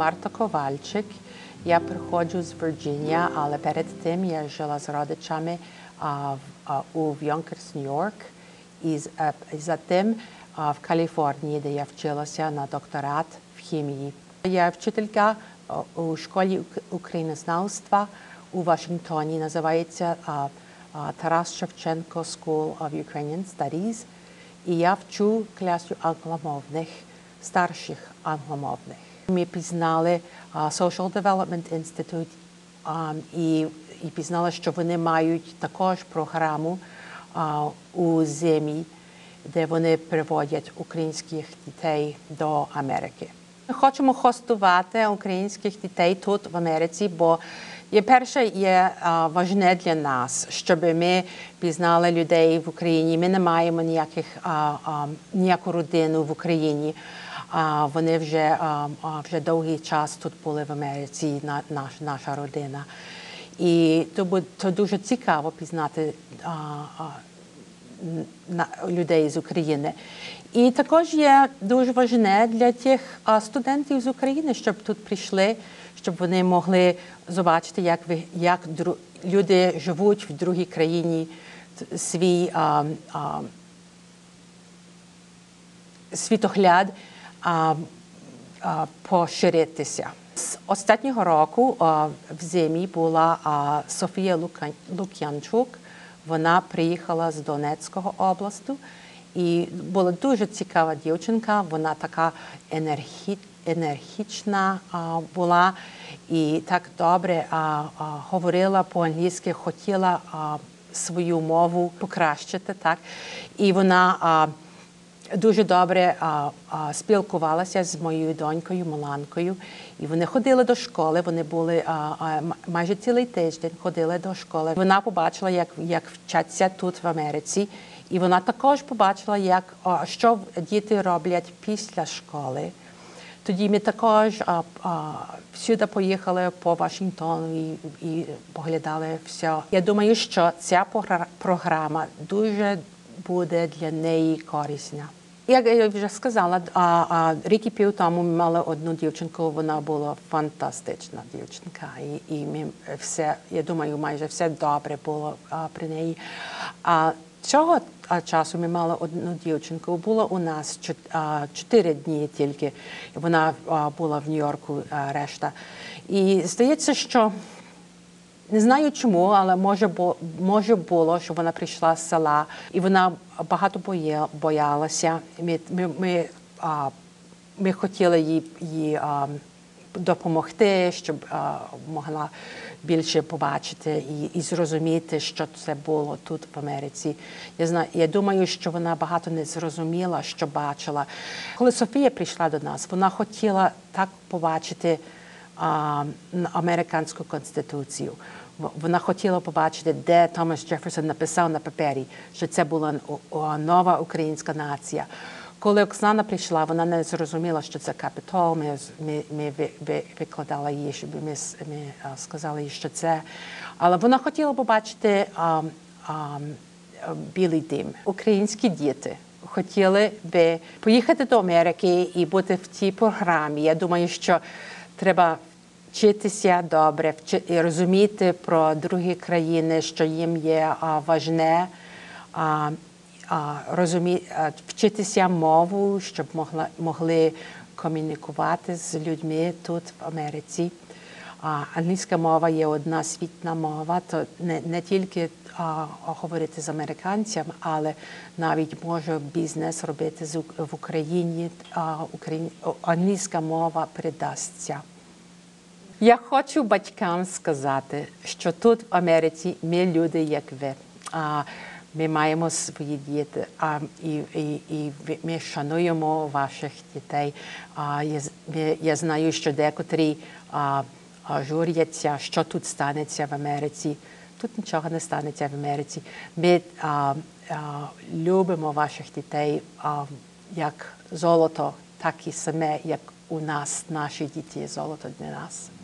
Марта Ковальчик. Я приходжу з Вірджинії, але перед тим я жила з родичами у Йонкерс, Нью-Йорк, і затим в Каліфорнії, де я вчилася на докторат в хімії. Я вчителька у школі українознавства у Вашингтоні, називається Тарас Шевченко School of Ukrainian Studies. І я вчу класу англомовних, старших англомовних. Ми пізнали Social Development Institute і пізнали, що вони мають також програму у ЗЕМІ, де вони приводять українських дітей до Америки. Ми хочемо хостувати українських дітей тут в Америці, бо перше є важне для нас, щоб ми пізнали людей в Україні. Ми не маємо ніяку родину в Україні. Вони вже довгий час тут були в Америці, наша родина. І то дуже цікаво пізнати людей з України. І також є дуже важне для тих студентів з України, щоб тут прийшли, щоб вони могли побачити, як люди живуть в другій країні, свій світогляд поширитися. З останнього року в ЗЕМІ була Софія Лук'янчук. Вона приїхала з Донецької області. І була дуже цікава дівчинка, вона така енергічна була і так добре говорила по-англійськи, хотіла свою мову покращити. Так? І вона дуже добре спілкувалася з моєю донькою Миланкою. І вони ходили до школи, вони були майже цілий тиждень ходили до школи. Вона побачила, як вчаться тут в Америці. І вона також побачила, що діти роблять після школи. Тоді ми також всюди поїхали по Вашингтону і поглядали все. Я думаю, що ця програма дуже буде для неї корисна. Як я вже сказала, рік і пів тому ми мали одну дівчинку, вона була фантастична дівчинка. Я думаю, майже все добре було при неї. Цього часу ми мали одну дівчинку, було у нас 4 дні тільки, вона була в Нью-Йорку, решта. І здається, що, не знаю чому, але може було, що вона прийшла з села, і вона багато боялася. Ми хотіли їй допомогти, щоб могла більше побачити і зрозуміти, що це було тут в Америці. Я думаю, що вона багато не зрозуміла, що бачила. Коли Софія прийшла до нас, вона хотіла так побачити американську конституцію. Вона хотіла побачити, де Томас Джеферсон написав на папері, що це була нова українська нація. Коли Оксана прийшла, вона не зрозуміла, що це Капітол. Ми викладали їй, щоб ми сказали їй, що це. Але вона хотіла побачити Білий дім. Українські діти хотіли би поїхати до Америки і бути в тій програмі. Я думаю, що треба вчитися добре, і розуміти про другі країни, що їм є важне, вчитися мову, щоб могли комунікувати з людьми тут в Америці. Англійська мова є одна світна мова, то не тільки говорити з американцями, але навіть може бізнес робити в Україні, англійська мова придасться. Я хочу батькам сказати, що тут в Америці ми люди, як ви. Ми маємо свої діти, і ми шануємо ваших дітей. Я знаю, що декотрі журяться, що тут станеться в Америці. Тут нічого не станеться в Америці. Ми любимо ваших дітей як золото, так і саме, як у нас, наші діти, золото для нас.